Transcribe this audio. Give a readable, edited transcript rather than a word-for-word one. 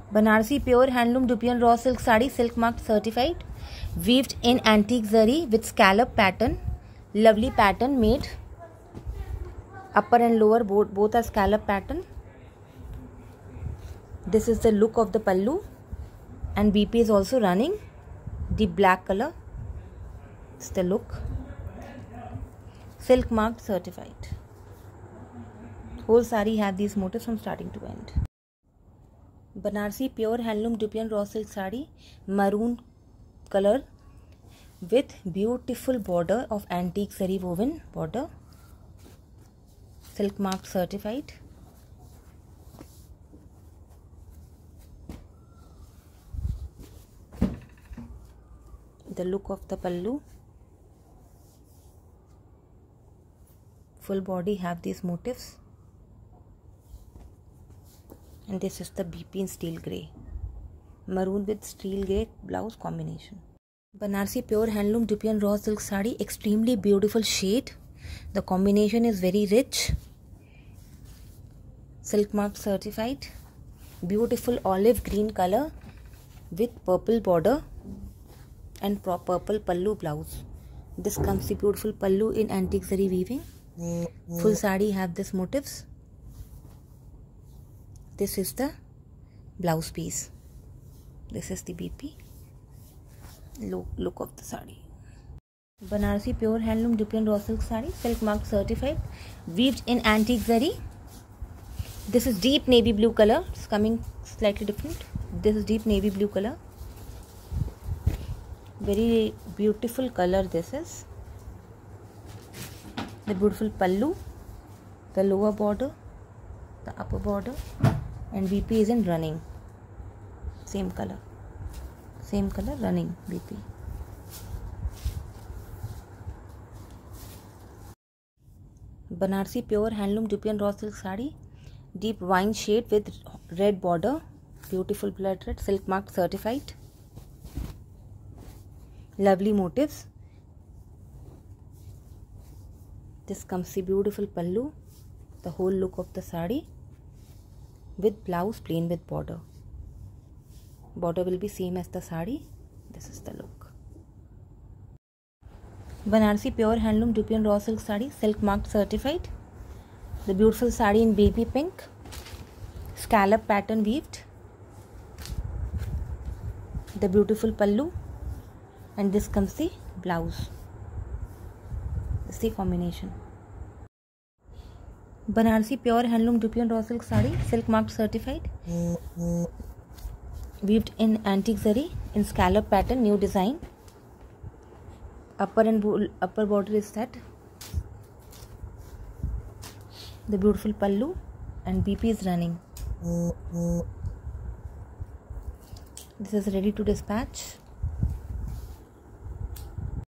Banarsi pure handloom dupion raw silk sari, silk marked certified, weaved in antique zari with scallop pattern. Lovely pattern made. Upper and lower both are scallop pattern. This is the look of the pallu, and BP is also running. Deep black color. It's the look. Silk marked certified. Whole sari have these motifs from starting to end. Banarsi pure handloom dupion raw silk sari, maroon color with beautiful border of antique zari woven border. Silk marked certified. The look of the pallu. Full body have these motifs. And this is the BP in steel grey. Maroon with steel grey blouse combination. Banarsi pure handloom dupion raw silk sari, extremely beautiful shade. The combination is very rich. Silk marked certified. Beautiful olive green color with purple border and purple pallu blouse. This comes the beautiful pallu in antique zari weaving. Full sari have this motifs. This is the blouse piece. This is the BP. Look of the sari. Banarsi pure handloom dupion raw silk sari, silk marked certified, weaved in antique zari. This is deep navy blue color. It's coming slightly different. This is deep navy blue color. Very beautiful color this is. The beautiful pallu, the lower border, the upper border, and BP is in running. Same color running BP. Banarsi pure handloom dupion raw silk sari, deep wine shade with red border, beautiful blood red, silk marked certified. Lovely motifs. This comes the beautiful pallu, the whole look of the sari with blouse plain with border. Border will be same as the sari. This is the look. Banarsi pure handloom dupion raw silk sari, silk marked certified. The beautiful sari in baby pink, scallop pattern weaved. The beautiful pallu, and this comes the blouse. This is the combination. Banarsi pure handloom dupion raw silk sari, silk marked certified, weaved in antique zari in scallop pattern, new design. Upper border is set. The beautiful pallu, and BP is running. This is ready to dispatch.